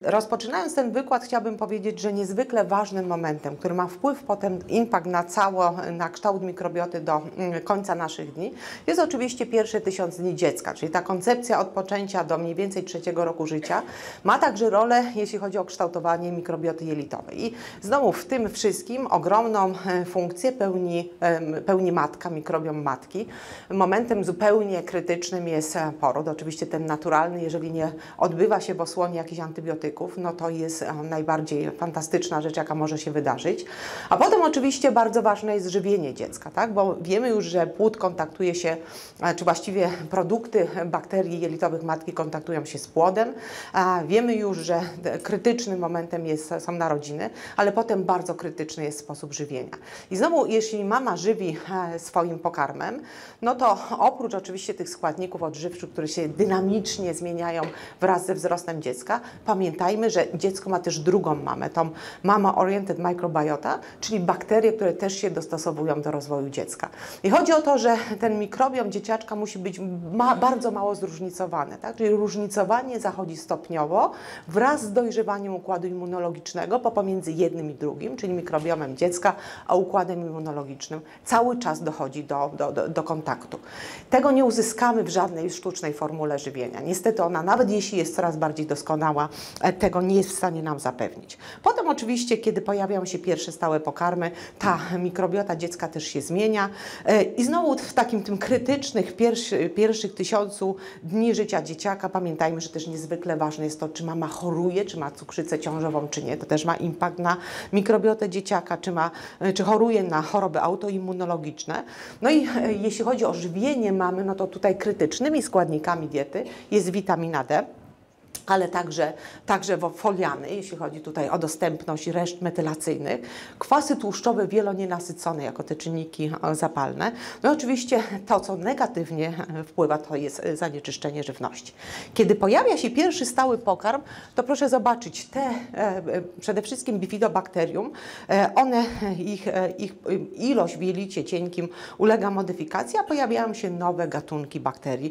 Rozpoczynając ten wykład, chciałabym powiedzieć, że niezwykle ważnym momentem, który ma wpływ potem, impact na kształt mikrobioty do końca naszych dni, jest oczywiście pierwsze 1000 dni dziecka, czyli ta koncepcja od poczęcia do mniej więcej 3. roku życia ma także rolę, jeśli chodzi o kształtowanie mikrobioty jelitowej. I znowu w tym wszystkim ogromną funkcję pełni matka, mikrobiom matki. Momentem zupełnie krytycznym jest poród, oczywiście ten naturalny, jeżeli nie odbywa się w osłonie jakichś antybiotyków, no to jest najbardziej fantastyczna rzecz, jaka może się wydarzyć. A potem oczywiście bardzo ważne jest żywienie dziecka, tak? Bo wiemy już, że płód kontaktuje się, czy właściwie produkty bakterii jelitowych matki kontaktują się z płodem. Wiemy już, że krytycznym momentem są narodziny, ale potem bardzo krytyczny jest sposób żywienia. I znowu, jeśli mama żywi swoim pokarmem, no to oprócz oczywiście tych składników odżywczych, które się dynamicznie zmieniają wraz ze wzrostem dziecka, pamiętajmy, że dziecko ma też drugą mamę, tą mama-oriented microbiota, czyli bakterie, które też się dostosowują do rozwoju dziecka. I chodzi o to, że ten mikrobiom dzieciaczka musi być bardzo mało zróżnicowany, tak? Czyli różnicowanie zachodzi stopniowo wraz z dojrzewaniem układu immunologicznego pomiędzy jednym i drugim, czyli mikrobiomem dziecka, a układem immunologicznym. Cały czas dochodzi do kontaktu. Tego nie uzyskamy w żadnej sztucznej formule żywienia. Niestety ona, nawet jeśli jest coraz bardziej doskonała, tego nie jest w stanie nam zapewnić. Potem oczywiście, kiedy pojawiają się pierwsze stałe pokarmy, ta mikrobiota dziecka też się zmienia i znowu w takim tym krytycznych pierwszych 1000 dni życia dzieciaka pamiętajmy, że też niezwykle ważne jest to, czy mama choruje, czy ma cukrzycę ciążową, czy nie. To też ma impact na mikrobiotę dzieciaka, czy choruje na choroby autoimmunologiczne. No i jeśli chodzi o żywienie mamy, no to tutaj krytycznymi składnikami diety jest witamina D, ale także foliany, jeśli chodzi tutaj o dostępność reszt metylacyjnych, kwasy tłuszczowe wielonienasycone jako te czynniki zapalne. No i oczywiście to, co negatywnie wpływa, to jest zanieczyszczenie żywności. Kiedy pojawia się pierwszy stały pokarm, to proszę zobaczyć, przede wszystkim Bifidobacterium, ich ilość w jelicie cienkim ulega modyfikacji, a pojawiają się nowe gatunki bakterii,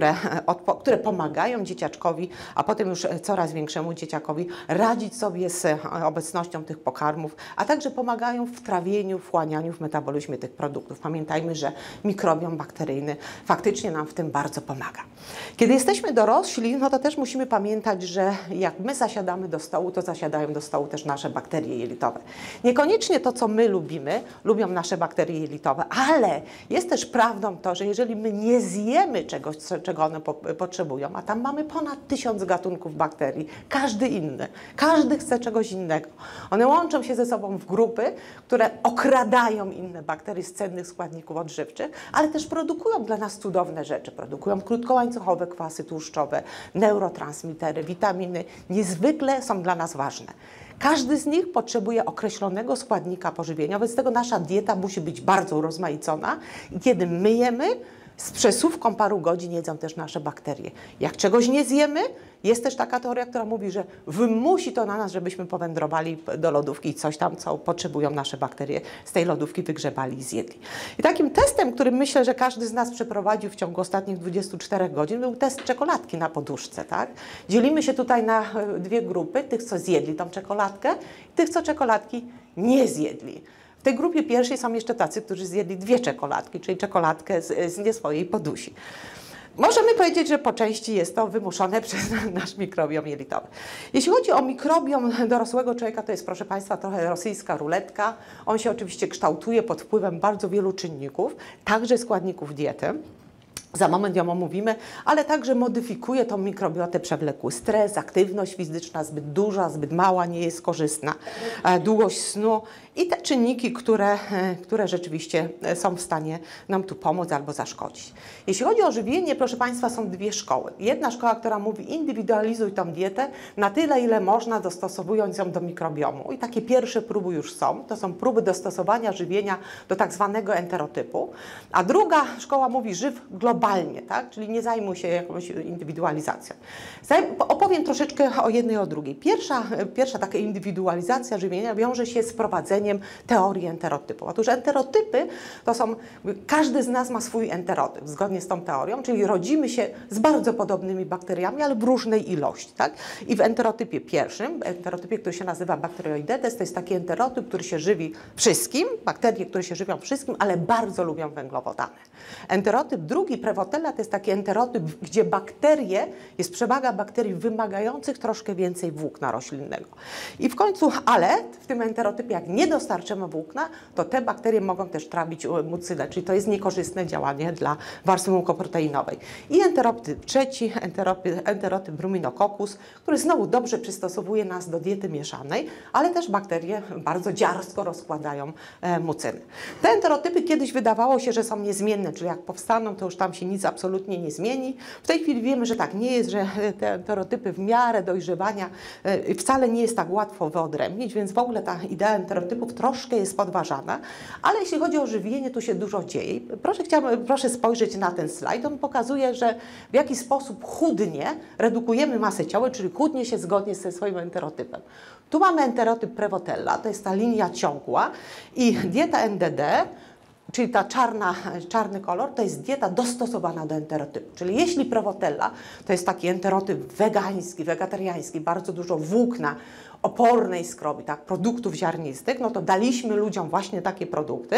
które pomagają dzieciaczkowi, a potem już coraz większemu dzieciakowi radzić sobie z obecnością tych pokarmów, a także pomagają w trawieniu, wchłanianiu, w metabolizmie tych produktów. Pamiętajmy, że mikrobiom bakteryjny faktycznie nam w tym bardzo pomaga. Kiedy jesteśmy dorośli, no to też musimy pamiętać, że jak my zasiadamy do stołu, to zasiadają do stołu też nasze bakterie jelitowe. Niekoniecznie to, co my lubimy, lubią nasze bakterie jelitowe, ale jest też prawdą to, że jeżeli my nie zjemy czegoś, czego one potrzebują, a tam mamy ponad 1000 gatunków bakterii, każdy inny, każdy chce czegoś innego. One łączą się ze sobą w grupy, które okradają inne bakterie z cennych składników odżywczych, ale też produkują dla nas cudowne rzeczy. Produkują krótkołańcuchowe kwasy tłuszczowe, neurotransmitery, witaminy. Niezwykle są dla nas ważne. Każdy z nich potrzebuje określonego składnika pożywienia, wobec tego nasza dieta musi być bardzo urozmaicona i kiedy my jemy, z przesuwką paru godzin jedzą też nasze bakterie. Jak czegoś nie zjemy, jest też taka teoria, która mówi, że wymusi to na nas, żebyśmy powędrowali do lodówki i coś tam, co potrzebują nasze bakterie, z tej lodówki wygrzebali i zjedli. I takim testem, który myślę, że każdy z nas przeprowadził w ciągu ostatnich 24 godzin, był test czekoladki na poduszce, tak? Dzielimy się tutaj na dwie grupy, tych, co zjedli tą czekoladkę i tych, co czekoladki nie zjedli. W tej grupie pierwszej są jeszcze tacy, którzy zjedli 2 czekoladki, czyli czekoladkę z nie swojej podusi. Możemy powiedzieć, że po części jest to wymuszone przez nasz mikrobiom jelitowy. Jeśli chodzi o mikrobiom dorosłego człowieka, to jest, proszę Państwa, trochę rosyjska ruletka. On się oczywiście kształtuje pod wpływem bardzo wielu czynników, także składników diety. Za moment ją omówimy, ale także modyfikuje tą mikrobiotę przewlekły stres, aktywność fizyczna zbyt duża, zbyt mała nie jest korzystna, długość snu i te czynniki, które rzeczywiście są w stanie nam tu pomóc albo zaszkodzić. Jeśli chodzi o żywienie, proszę Państwa, są 2 szkoły. Jedna szkoła, która mówi indywidualizuj tą dietę na tyle, ile można, dostosowując ją do mikrobiomu. I takie pierwsze próby już są. To są próby dostosowania żywienia do tak zwanego enterotypu. A druga szkoła mówi żyw globalnie. globalnie, tak? Czyli nie zajmuj się jakąś indywidualizacją. Opowiem troszeczkę o jednej, o drugiej. Pierwsza taka indywidualizacja żywienia wiąże się z wprowadzeniem teorii enterotypu. Otóż enterotypy to są, każdy z nas ma swój enterotyp, zgodnie z tą teorią, czyli rodzimy się z bardzo podobnymi bakteriami, ale w różnej ilości, tak? I w enterotypie pierwszym, enterotypie, który się nazywa Bacteroidetes, to jest taki enterotyp, który się żywi wszystkim, bakterie, które się żywią wszystkim, ale bardzo lubią węglowodany. Enterotyp drugi, Prevotella, to jest taki enterotyp, gdzie bakterie, jest przewaga bakterii wymagających troszkę więcej włókna roślinnego. I w końcu, ale w tym enterotypie, jak nie dostarczymy włókna, to te bakterie mogą też trawić mucynę, czyli to jest niekorzystne działanie dla warstwy mukoproteinowej. I enterotyp trzeci, enterotyp Bruminokokkus, który znowu dobrze przystosowuje nas do diety mieszanej, ale też bakterie bardzo dziarsko rozkładają mucyny. Te enterotypy kiedyś wydawało się, że są niezmienne, czyli jak powstaną, to już tam się nic absolutnie nie zmieni. W tej chwili wiemy, że tak nie jest, że te enterotypy w miarę dojrzewania wcale nie jest tak łatwo wyodrębnić, więc w ogóle ta idea enterotypów troszkę jest podważana, ale jeśli chodzi o żywienie, tu się dużo dzieje. Proszę spojrzeć na ten slajd. On pokazuje, że w jaki sposób chudnie redukujemy masę ciała, czyli chudnie się zgodnie ze swoim enterotypem. Tu mamy enterotyp Prevotella, to jest ta linia ciągła i dieta NDD, czyli ta czarny kolor, to jest dieta dostosowana do enterotypu. Czyli jeśli Prevotella to jest taki enterotyp wegański, wegetariański, bardzo dużo włókna, opornej skrobi, tak, produktów ziarnistych, no to daliśmy ludziom właśnie takie produkty,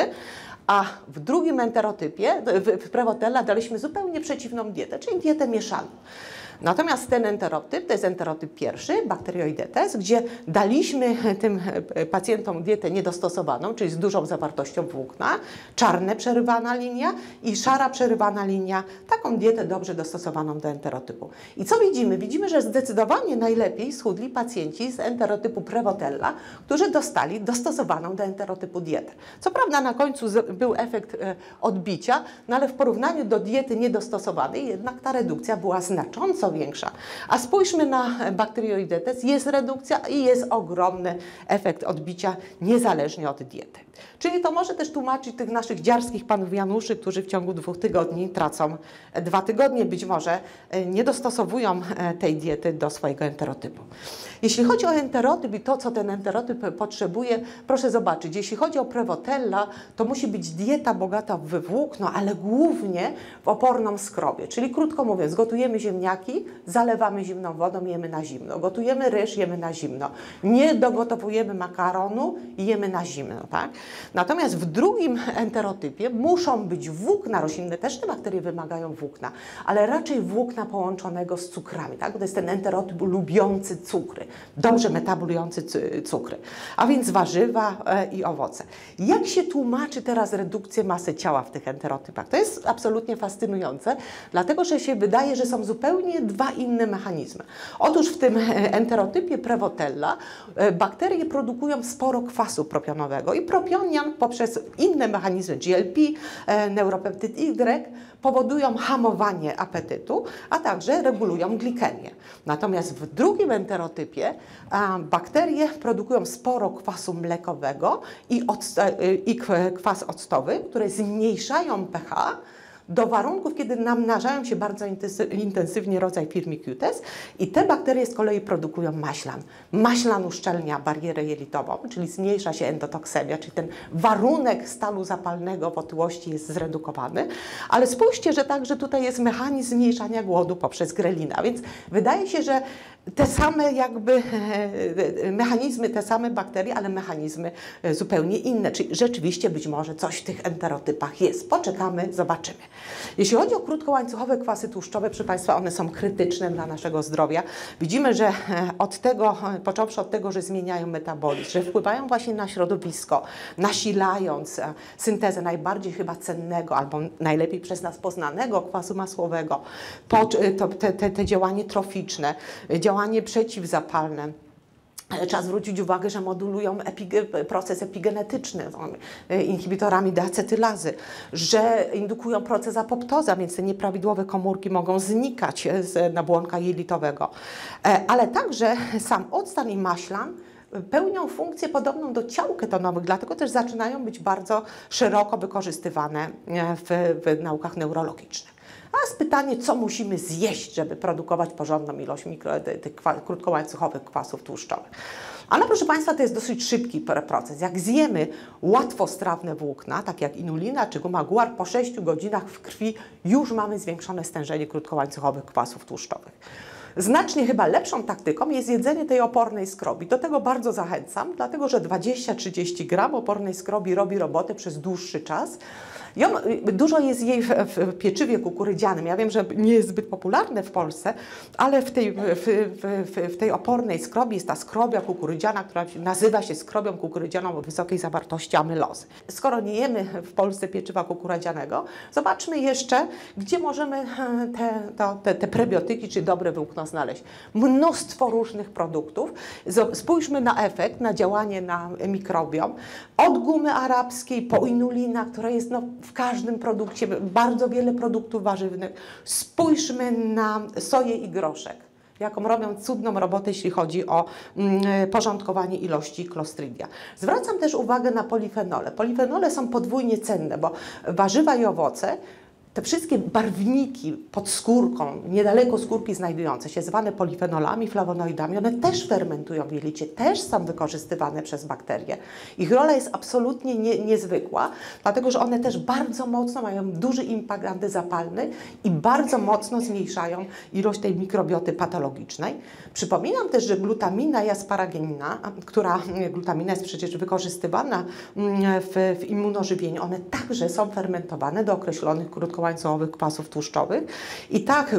a w drugim enterotypie, w Prevotella daliśmy zupełnie przeciwną dietę, czyli dietę mieszaną. Natomiast ten enterotyp, to jest enterotyp pierwszy, Bacteroidetes, gdzie daliśmy tym pacjentom dietę niedostosowaną, czyli z dużą zawartością włókna, czarna przerywana linia i szara przerywana linia, taką dietę dobrze dostosowaną do enterotypu. I co widzimy? Widzimy, że zdecydowanie najlepiej schudli pacjenci z enterotypu Prevotella, którzy dostali dostosowaną do enterotypu dietę. Co prawda na końcu był efekt odbicia, no ale w porównaniu do diety niedostosowanej jednak ta redukcja była znacząco większa. A spójrzmy na Bacteroidetes, jest redukcja i jest ogromny efekt odbicia niezależnie od diety. Czyli to może też tłumaczyć tych naszych dziarskich panów Januszy, którzy w ciągu 2 tygodni tracą 2 tygodnie, być może nie dostosowują tej diety do swojego enterotypu. Jeśli chodzi o enterotyp i to, co ten enterotyp potrzebuje, proszę zobaczyć, jeśli chodzi o Prevotella, to musi być dieta bogata w włókno, ale głównie w oporną skrobię. Czyli krótko mówiąc, gotujemy ziemniaki, zalewamy zimną wodą, jemy na zimno. Gotujemy ryż, jemy na zimno. Nie dogotowujemy makaronu, jemy na zimno, tak? Natomiast w drugim enterotypie muszą być włókna roślinne, też te bakterie wymagają włókna, ale raczej włókna połączonego z cukrami, tak? To jest ten enterotyp lubiący cukry, dobrze metabolujący cukry, a więc warzywa i owoce. Jak się tłumaczy teraz redukcję masy ciała w tych enterotypach? To jest absolutnie fascynujące, dlatego że się wydaje, że są zupełnie dwa inne mechanizmy. Otóż w tym enterotypie Prevotella bakterie produkują sporo kwasu propionowego i propionian poprzez inne mechanizmy GLP, neuropeptyd Y powodują hamowanie apetytu, a także regulują glikemię. Natomiast w drugim enterotypie bakterie produkują sporo kwasu mlekowego i kwas octowy, które zmniejszają pH do warunków, kiedy namnażają się bardzo intensywnie rodzaj Firmicutes i te bakterie z kolei produkują maślan. Maślan uszczelnia barierę jelitową, czyli zmniejsza się endotoksemia, czyli ten warunek stanu zapalnego w otyłości jest zredukowany. Ale spójrzcie, że także tutaj jest mechanizm zmniejszania głodu poprzez grelinę. A więc wydaje się, że te same jakby mechanizmy, te same bakterie, ale mechanizmy zupełnie inne. Czyli rzeczywiście być może coś w tych enterotypach jest. Poczekamy, zobaczymy. Jeśli chodzi o krótkołańcuchowe kwasy tłuszczowe, proszę Państwa, one są krytyczne dla naszego zdrowia. Widzimy, że począwszy od tego, że zmieniają metabolizm, że wpływają właśnie na środowisko, nasilając syntezę najbardziej chyba cennego albo najlepiej przez nas poznanego kwasu masłowego, te działanie troficzne, działanie przeciwzapalne. Trzeba zwrócić uwagę, że modulują proces epigenetyczny, inhibitorami deacetylazy, że indukują proces apoptoza, więc te nieprawidłowe komórki mogą znikać z nabłonka jelitowego. Ale także sam octan i maślan pełnią funkcję podobną do ciał ketonowych, dlatego też zaczynają być bardzo szeroko wykorzystywane w naukach neurologicznych. A jest pytanie, co musimy zjeść, żeby produkować porządną ilość tych krótkołańcuchowych kwasów tłuszczowych. Ale proszę Państwa, to jest dosyć szybki proces. Jak zjemy łatwostrawne włókna, tak jak inulina czy guma guar, po 6 godzinach w krwi już mamy zwiększone stężenie krótkołańcuchowych kwasów tłuszczowych. Znacznie chyba lepszą taktyką jest jedzenie tej opornej skrobi. Do tego bardzo zachęcam, dlatego że 20-30 gram opornej skrobi robi robotę przez dłuższy czas. Dużo jest jej w pieczywie kukurydzianym. Ja wiem, że nie jest zbyt popularne w Polsce, ale w tej opornej skrobi jest ta skrobia kukurydziana, która nazywa się skrobią kukurydzianą o wysokiej zawartości amylozy. Skoro nie jemy w Polsce pieczywa kukurydzianego, zobaczmy jeszcze, gdzie możemy te prebiotyki czy dobre włókna znaleźć. Mnóstwo różnych produktów. Spójrzmy na efekt, na działanie na mikrobiom. Od gumy arabskiej po inulina, która jest w każdym produkcie, bardzo wiele produktów warzywnych. Spójrzmy na soję i groszek, jaką robią cudną robotę, jeśli chodzi o porządkowanie ilości Clostridia. Zwracam też uwagę na polifenole. Polifenole są podwójnie cenne, bo warzywa i owoce, te wszystkie barwniki pod skórką, niedaleko skórki znajdujące się, zwane polifenolami, flawonoidami, one też fermentują w jelicie, też są wykorzystywane przez bakterie. Ich rola jest absolutnie niezwykła, dlatego że one też bardzo mocno mają duży impact antyzapalny i bardzo mocno zmniejszają ilość tej mikrobioty patologicznej. Przypominam też, że glutamina i asparaginina, glutamina jest przecież wykorzystywana w immunożywieniu, one także są fermentowane do określonych krótkołańcuchowych kwasów tłuszczowych i tak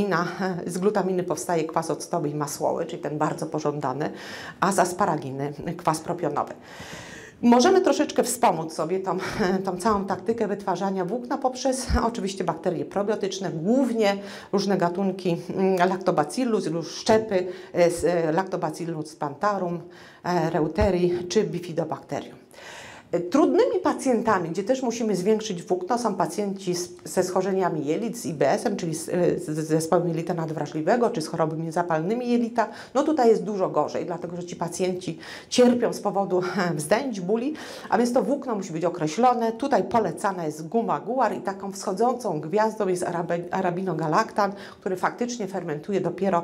z glutaminy powstaje kwas octowy i masłowy, czyli ten bardzo pożądany, a z asparaginy kwas propionowy. Możemy troszeczkę wspomóc sobie tą całą taktykę wytwarzania włókna poprzez oczywiście bakterie probiotyczne, głównie różne gatunki Lactobacillus, szczepy Lactobacillus plantarum, reuteri czy Bifidobacterium. Trudnymi pacjentami, gdzie też musimy zwiększyć włókno, są pacjenci ze schorzeniami jelit, z IBS-em, czyli z zespołem jelita nadwrażliwego, czy z chorobami zapalnymi jelita. No tutaj jest dużo gorzej, dlatego że ci pacjenci cierpią z powodu wzdęć, bóli, a więc to włókno musi być określone. Tutaj polecana jest guma guar i taką wschodzącą gwiazdą jest arabinogalaktan, który faktycznie fermentuje dopiero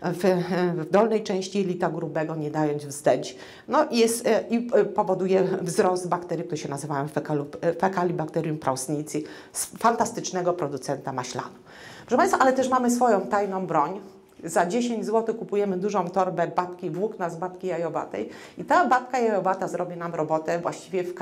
w dolnej części jelita grubego, nie dając wzdęć. No i powoduje wzrost bakterii, które się nazywają Fecalibacterium prausnici, z fantastycznego producenta maślanu. Proszę Państwa, ale też mamy swoją tajną broń. Za 10 zł kupujemy dużą torbę włókna z babki jajowatej i ta babka jajowata zrobi nam robotę właściwie w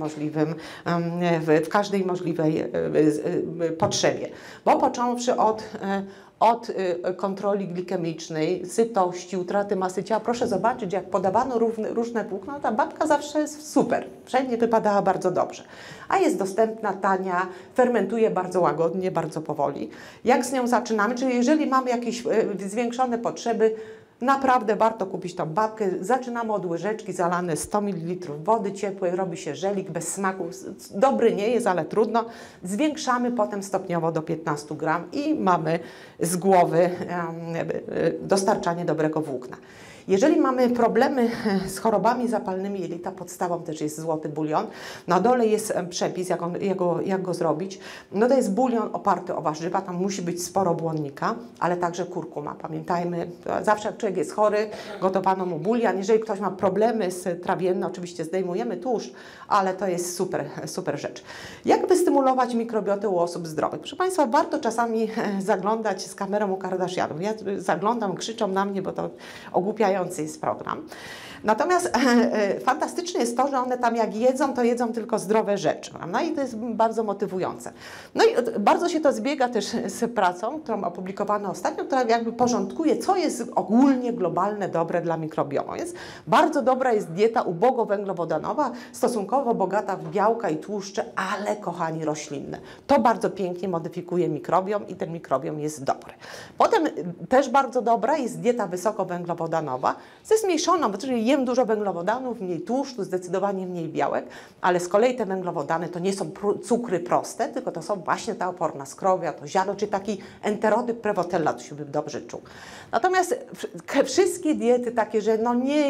każdej możliwej potrzebie. Bo począwszy od kontroli glikemicznej, sytości, utraty masy ciała. Proszę zobaczyć, jak podawano różne włókna, ta babka zawsze jest super. Wszędzie wypadała bardzo dobrze. A jest dostępna, tania, fermentuje bardzo łagodnie, bardzo powoli. Jak z nią zaczynamy? Czyli jeżeli mamy jakieś zwiększone potrzeby, naprawdę warto kupić tą babkę. Zaczynamy od łyżeczki zalane 100 ml wody ciepłej, robi się żelik bez smaku. Dobry nie jest, ale trudno. Zwiększamy potem stopniowo do 15 gram i mamy z głowy dostarczanie dobrego włókna. Jeżeli mamy problemy z chorobami zapalnymi jelita, podstawą też jest złoty bulion. Na dole jest przepis, jak go zrobić. No to jest bulion oparty o warzywa, tam musi być sporo błonnika, ale także kurkuma. Pamiętajmy, zawsze jak człowiek jest chory, gotowano mu bulion. Jeżeli ktoś ma problemy trawienne, oczywiście zdejmujemy tłuszcz, ale to jest super rzecz. Jak wystymulować mikrobiotę u osób zdrowych? Proszę Państwa, warto czasami zaglądać z kamerą u Kardashianów. Ja zaglądam, krzyczą na mnie, bo to ogłupiający jest program. Natomiast fantastyczne jest to, że one tam jak jedzą, to jedzą tylko zdrowe rzeczy. No i to jest bardzo motywujące. No i bardzo się to zbiega też z pracą, którą opublikowano ostatnio, która jakby porządkuje, co jest ogólnie globalne dobre dla mikrobiomu. Więc bardzo dobra jest dieta ubogowęglowodanowa, stosunkowo bogata w białka i tłuszcze, ale kochani roślinne. To bardzo pięknie modyfikuje mikrobiom i ten mikrobiom jest dobry. Potem też bardzo dobra jest dieta wysokowęglowodanowa, zdrowa, ze zmniejszoną, bo czyli jem dużo węglowodanów, mniej tłuszczu, zdecydowanie mniej białek, ale z kolei te węglowodany to nie są cukry proste, tylko to są właśnie ta oporna skrobia, to ziarno, czyli taki enterotyp prewotella, to się bym dobrze czuł. Natomiast wszystkie diety takie, że no nie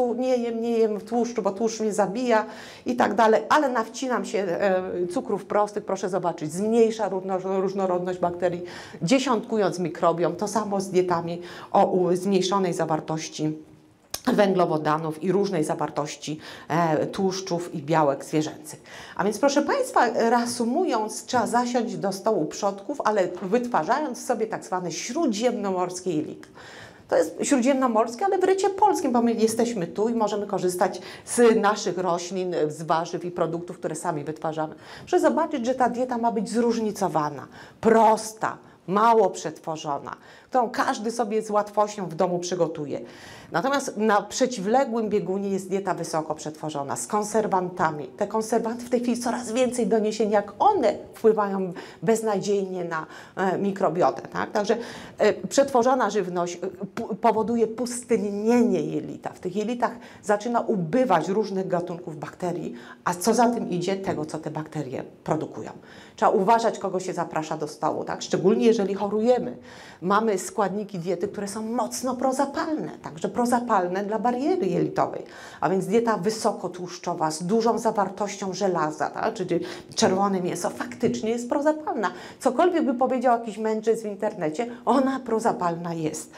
jem tłuszczu, bo tłuszcz mnie zabija i tak dalej, ale nawcinam się cukrów prostych, proszę zobaczyć, zmniejsza różnorodność bakterii, dziesiątkując mikrobiom, to samo z dietami o zmniejszonej zawartości węglowodanów i różnej zawartości tłuszczów i białek zwierzęcych. A więc proszę Państwa, reasumując, trzeba zasiąść do stołu przodków, ale wytwarzając sobie tak zwane śródziemnomorskie jelito. To jest śródziemnomorskie, ale w rycie polskim, bo my jesteśmy tu i możemy korzystać z naszych roślin, z warzyw i produktów, które sami wytwarzamy. Proszę zobaczyć, że ta dieta ma być zróżnicowana, prosta, mało przetworzona, którą każdy sobie z łatwością w domu przygotuje. Natomiast na przeciwległym biegunie jest dieta wysoko przetworzona, z konserwantami. Te konserwanty w tej chwili coraz więcej doniesień, jak one wpływają beznadziejnie na mikrobiotę. Tak? Także przetworzona żywność powoduje pustynnienie jelita. W tych jelitach zaczyna ubywać różnych gatunków bakterii, a co za tym idzie, tego, co te bakterie produkują. Trzeba uważać, kogo się zaprasza do stołu, tak? Szczególnie jeżeli chorujemy. Mamy składniki diety, które są mocno prozapalne, także prozapalne dla bariery jelitowej. A więc dieta wysokotłuszczowa z dużą zawartością żelaza, tak? Czyli czerwone mięso faktycznie jest prozapalna. Cokolwiek by powiedział jakiś mędrzec w internecie, ona prozapalna jest.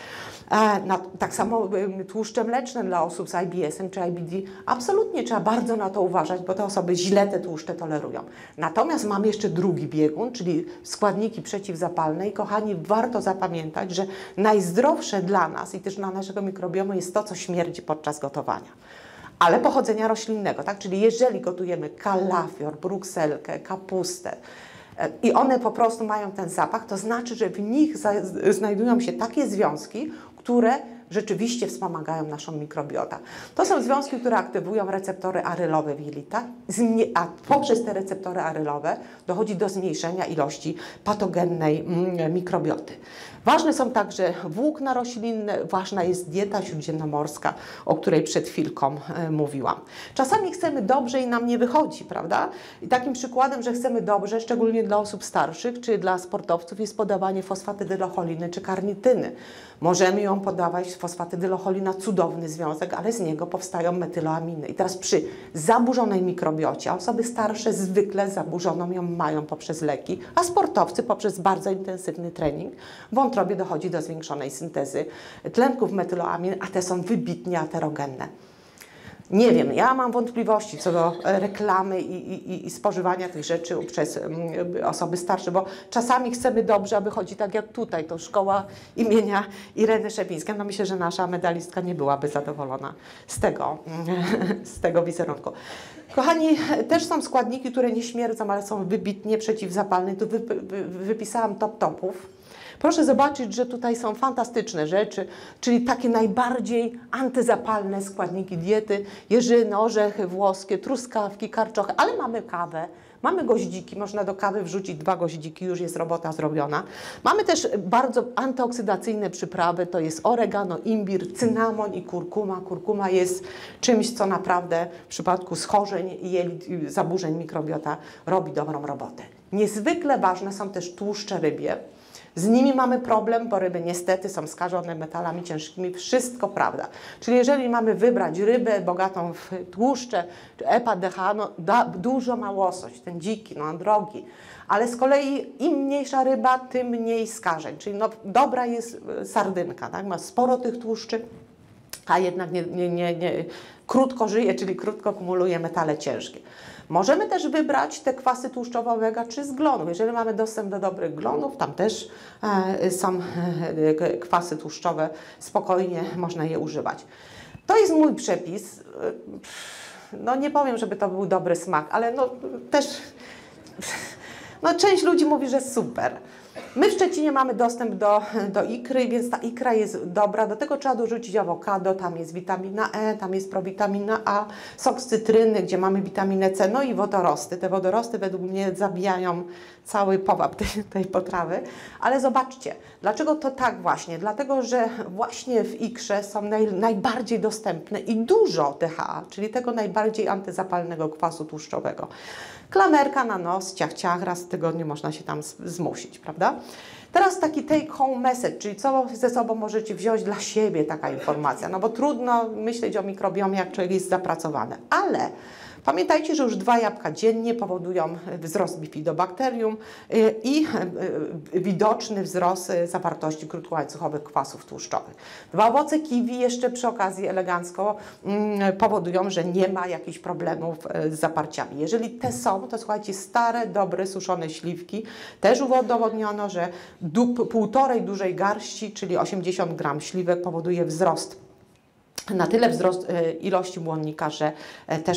Tak samo tłuszcze mleczne dla osób z IBS-em czy IBD, absolutnie trzeba bardzo na to uważać, bo te osoby źle te tłuszcze tolerują. Natomiast mamy jeszcze drugi biegun, czyli składniki przeciwzapalne i kochani, warto zapamiętać, że najzdrowsze dla nas i też dla naszego mikrobiomu jest to, co śmierdzi podczas gotowania. Ale pochodzenia roślinnego, tak? Czyli jeżeli gotujemy kalafior, brukselkę, kapustę, i one po prostu mają ten zapach, to znaczy, że w nich znajdują się takie związki, które rzeczywiście wspomagają naszą mikrobiotę. To są związki, które aktywują receptory arylowe w jelitach, a poprzez te receptory arylowe dochodzi do zmniejszenia ilości patogennej mikrobioty. Ważne są także włókna roślinne, ważna jest dieta śródziemnomorska, o której przed chwilką mówiłam. Czasami chcemy dobrze i nam nie wychodzi, prawda? I takim przykładem, że chcemy dobrze, szczególnie dla osób starszych czy dla sportowców, jest podawanie fosfatydylocholiny czy karnityny. Możemy ją podawać, fosfatydylocholina, cudowny związek, ale z niego powstają metyloaminy. I teraz przy zaburzonej mikrobiocie, osoby starsze zwykle zaburzoną ją mają poprzez leki, a sportowcy poprzez bardzo intensywny trening, w wątrobie dochodzi do zwiększonej syntezy tlenków metyloamin, a te są wybitnie aterogenne. Nie wiem, ja mam wątpliwości co do reklamy i spożywania tych rzeczy przez osoby starsze, bo czasami chcemy dobrze, aby chodzi tak jak tutaj, to szkoła imienia Ireny Szewińskiej. No myślę, że nasza medalistka nie byłaby zadowolona z tego wizerunku. Kochani, też są składniki, które nie śmierdzą, ale są wybitnie przeciwzapalne. Tu wypisałam topów. Proszę zobaczyć, że tutaj są fantastyczne rzeczy, czyli takie najbardziej antyzapalne składniki diety, jeżyny, orzechy włoskie, truskawki, karczochy, ale mamy kawę, mamy goździki, można do kawy wrzucić 2 goździki, już jest robota zrobiona. Mamy też bardzo antyoksydacyjne przyprawy, to jest oregano, imbir, cynamon i kurkuma. Kurkuma jest czymś, co naprawdę w przypadku schorzeń i zaburzeń mikrobiota robi dobrą robotę. Niezwykle ważne są też tłuszcze rybie. Z nimi mamy problem, bo ryby niestety są skażone metalami ciężkimi. Wszystko prawda. Czyli jeżeli mamy wybrać rybę bogatą w tłuszcze, czy EPA, DHA, no dużo ma łosoś, ten dziki, no drogi. Ale z kolei im mniejsza ryba, tym mniej skażeń. Czyli no, dobra jest sardynka, tak? Ma sporo tych tłuszczy, a jednak krótko żyje, czyli krótko kumuluje metale ciężkie. Możemy też wybrać te kwasy tłuszczowe omega-3 z glonów. Jeżeli mamy dostęp do dobrych glonów, tam też są kwasy tłuszczowe, spokojnie można je używać. To jest mój przepis. No nie powiem, żeby to był dobry smak, ale no też no, część ludzi mówi, że super. My w Szczecinie mamy dostęp do ikry, więc ta ikra jest dobra. Do tego trzeba dorzucić awokado, tam jest witamina E, tam jest prowitamina A, sok z cytryny, gdzie mamy witaminę C, no i wodorosty. Te wodorosty według mnie zabijają cały powab tej potrawy. Ale zobaczcie, dlaczego to tak właśnie? Dlatego, że właśnie w ikrze są najbardziej dostępne i dużo DHA, czyli tego najbardziej antyzapalnego kwasu tłuszczowego. Klamerka na nos, ciach, ciach, raz w tygodniu można się tam zmusić, prawda? Teraz taki take home message, czyli co ze sobą możecie wziąć dla siebie, taka informacja, no bo trudno myśleć o mikrobiomie, jak człowiek jest zapracowany, ale pamiętajcie, że już 2 jabłka dziennie powodują wzrost bifidobakterium i widoczny wzrost zawartości krótkołańcuchowych kwasów tłuszczowych. 2 owoce kiwi jeszcze przy okazji elegancko powodują, że nie ma jakichś problemów z zaparciami. Jeżeli te są, to słuchajcie, stare, dobre, suszone śliwki, też udowodniono, że półtorej dużej garści, czyli 80 gram śliwek powoduje wzrost, na tyle wzrost ilości błonnika, że też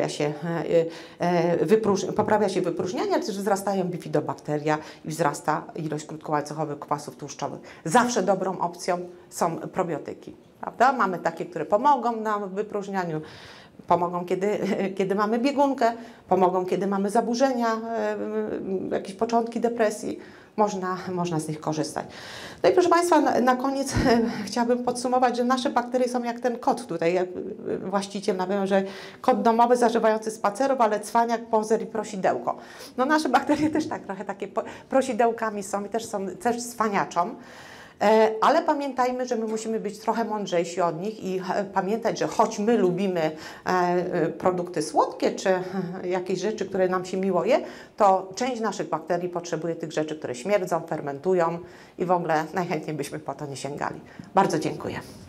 poprawia się wypróżnianie, ale też wzrastają bifidobakteria i wzrasta ilość krótkołańcuchowych kwasów tłuszczowych. Zawsze dobrą opcją są probiotyki, prawda? Mamy takie, które pomogą nam w wypróżnianiu, pomogą, kiedy mamy biegunkę, pomogą, kiedy mamy zaburzenia, jakieś początki depresji. Można z nich korzystać. No i proszę Państwa, na koniec chciałabym podsumować, że nasze bakterie są jak ten kot tutaj, jak właściciel nawiązał, że kot domowy zażywający spacerów, ale cwaniak, pozer i prosidełko. No nasze bakterie też tak trochę takie prosidełkami są i też cwaniaczą. Ale pamiętajmy, że my musimy być trochę mądrzejsi od nich i pamiętać, że choć my lubimy produkty słodkie czy jakieś rzeczy, które nam się miło je, to część naszych bakterii potrzebuje tych rzeczy, które śmierdzą, fermentują i w ogóle najchętniej byśmy po to nie sięgali. Bardzo dziękuję.